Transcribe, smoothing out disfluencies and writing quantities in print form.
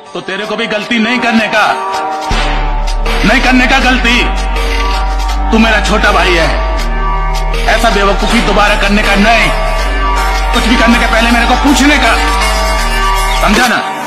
तो तेरे को भी गलती नहीं करने का गलती। तू मेरा छोटा भाई है, ऐसा बेवकूफी दोबारा करने का नहीं। कुछ भी करने के पहले मेरे को पूछने का, समझा ना।